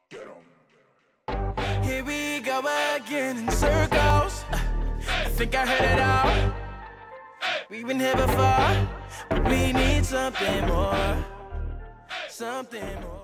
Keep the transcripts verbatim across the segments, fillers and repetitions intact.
Here we go again in circles. I think I heard it all. We've been here before, but we need something more. Something more.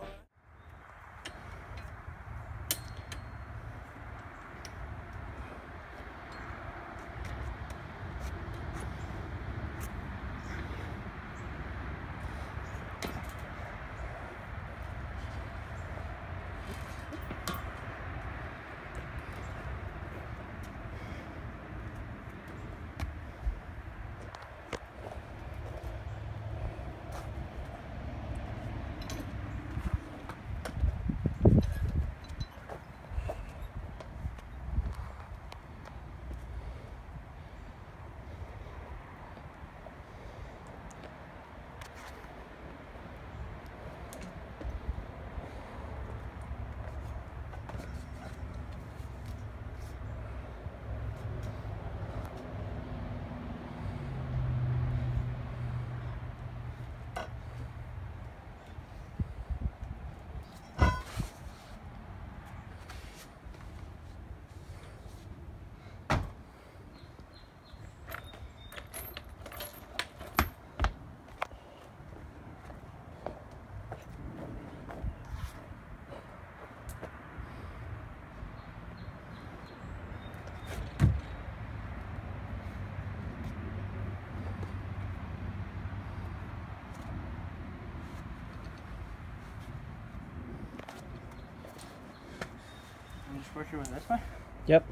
Just push it with this way? Yep.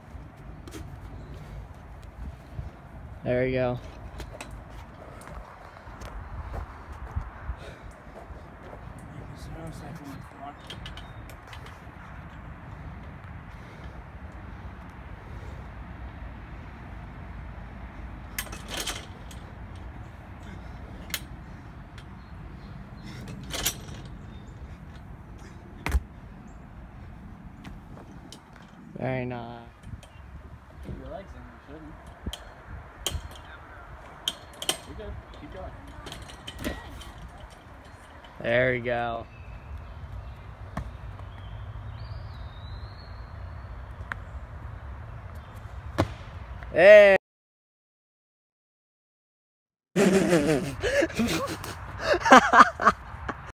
There you go. Very nice. Keep your legs in, you shouldn't. You're good. Keep going. There you go. Hey.